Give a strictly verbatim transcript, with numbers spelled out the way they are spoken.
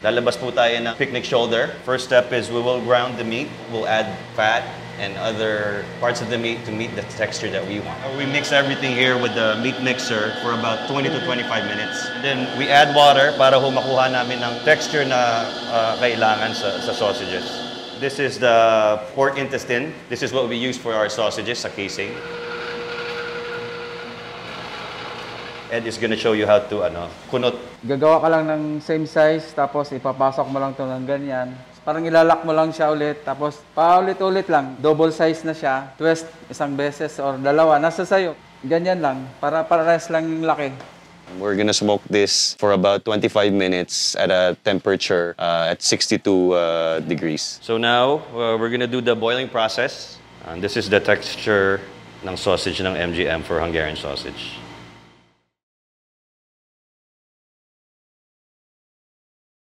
Lalabas po tayo ng picnic shoulder. First step is we will ground the meat. We'll add fat and other parts of the meat to meet the texture that we want. We mix everything here with the meat mixer for about twenty to twenty-five minutes. And then we add water para ho makuha namin ng texture na uh, kailangan sa, sa sausages. This is the pork intestine. This is what we use for our sausages sa casing. Ed is gonna show you how to ano, kunot. Gagawa ka lang ng same size, tapos ipapasok mo lang to ng ganyan. Parang ilalak mo lang siya ulit, tapos paulit-ulit lang. Double size na siya. Twist isang beses or dalawa. Nasa sayo. Ganyan lang. Para pares lang yung laki. We're gonna smoke this for about twenty-five minutes at a temperature uh, at sixty-two uh, degrees. So now, uh, we're gonna do the boiling process. And this is the texture ng sausage ng M G M for Hungarian sausage.